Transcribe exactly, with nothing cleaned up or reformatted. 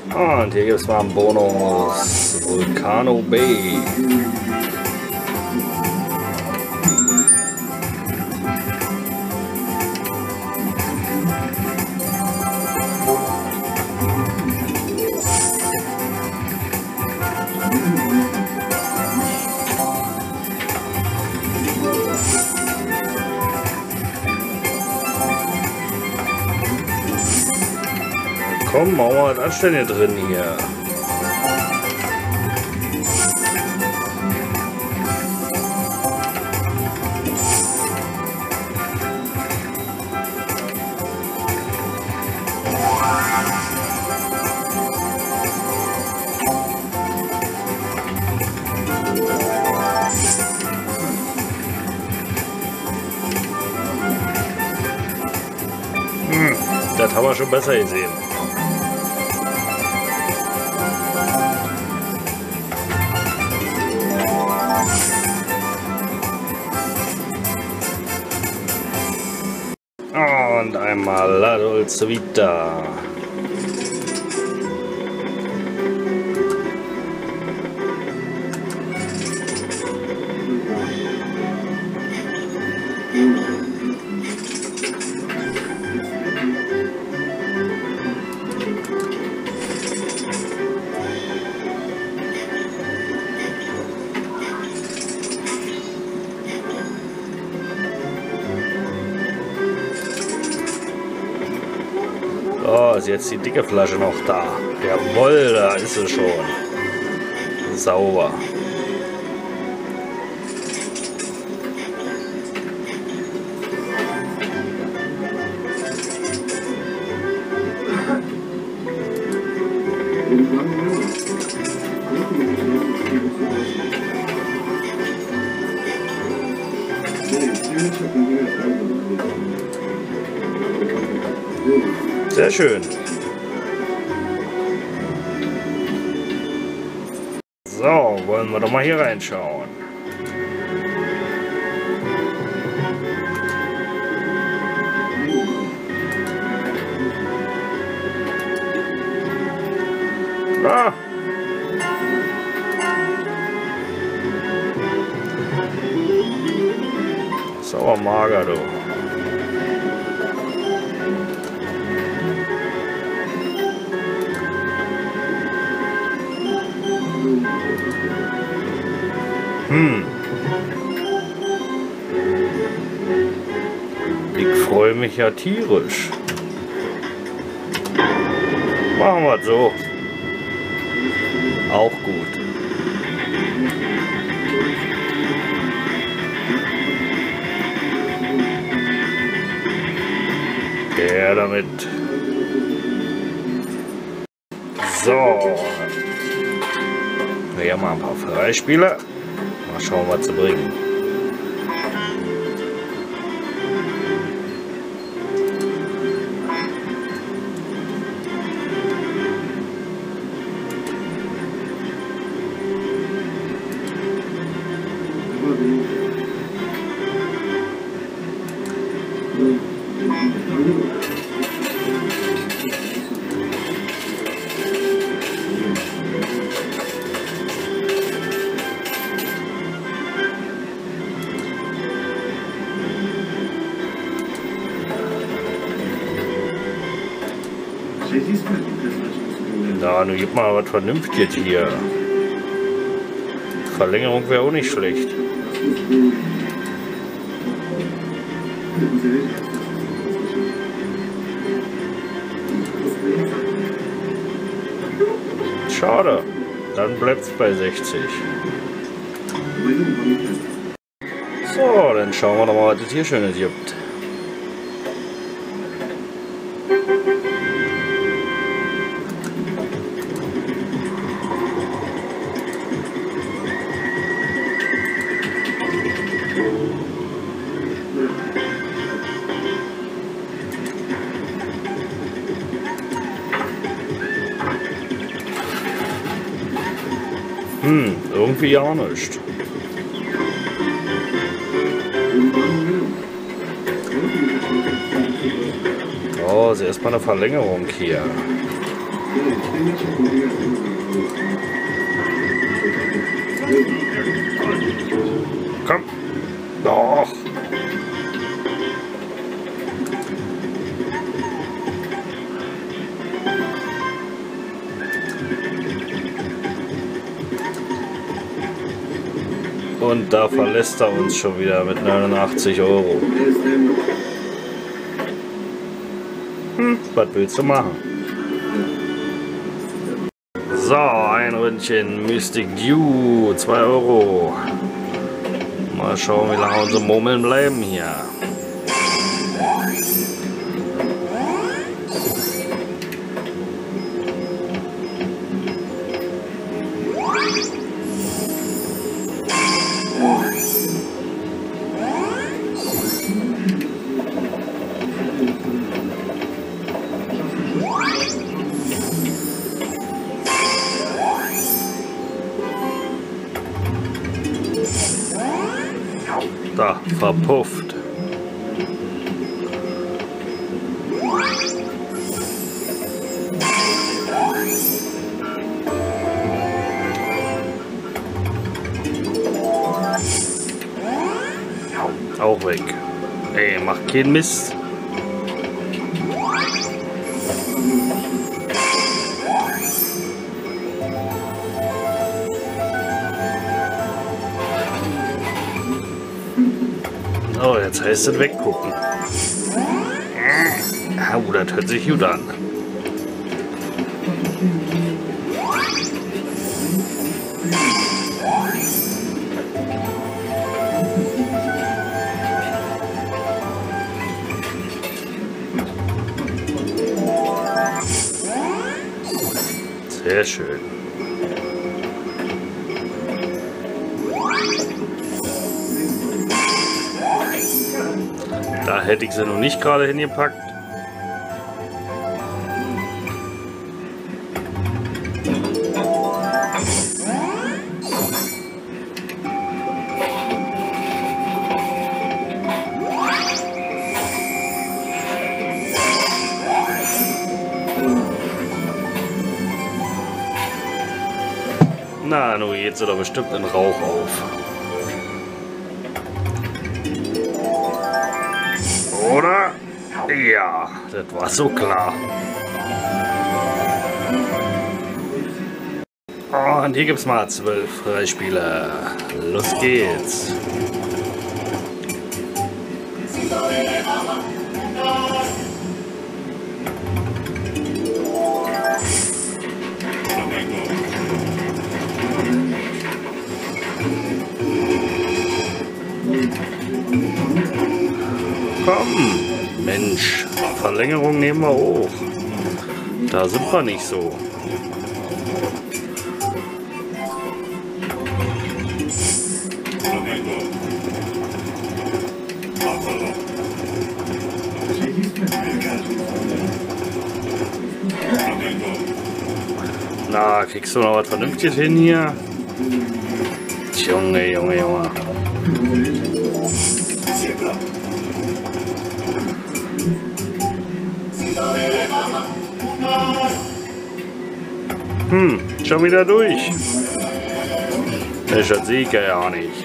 Und hier gibt es mal einen Bonus. Volcano Bay. Komm, machen wir was Anständiges drin hier. Hm, das haben wir schon besser gesehen. Und einmal La Dolce Vita. Oh, ist jetzt die dicke Flasche noch da. Jawohl, da ist sie schon. Sauber. Sehr schön. So, wollen wir doch mal hier reinschauen. Ah. Sauer mager, du. Hm. Ich freue mich ja tierisch. Machen wir es so. Auch gut. Der damit. So. Wir haben mal ein paar Freispieler. Mal schauen, was sie bringen. Na, nun gib mal was Vernünftiges hier. Verlängerung wäre auch nicht schlecht. Schade. Dann bleibt es bei sechzig. So, dann schauen wir doch mal, was es hier Schönes gibt. Hm, irgendwie ja nicht. Oh, ist erstmal eine Verlängerung hier. Komm. Doch. Und da verlässt er uns schon wieder mit neunundachtzig Euro. Hm, was willst du machen? So, ein Ründchen Mystic Dew, zwei Euro. Mal schauen, wie lange unsere Murmeln bleiben hier. Da, verpufft. Auch weg. Ey, mach keinen Mist. Oh, jetzt heißt es weggucken. Oh, das hört sich gut an. Sehr schön. Da hätte ich sie noch nicht gerade hingepackt. Na, nun geht sie doch bestimmt in Rauch auf. Oder? Ja, das war so klar. Und hier gibt es mal zwölf Freispiele. Los geht's. Komm, Mensch, Verlängerung nehmen wir hoch. Da sind wir nicht so. Na, kriegst du noch was Vernünftiges hin hier? Junge, Junge, Junge. Hm, schon wieder durch. Das sehe ich ja nicht.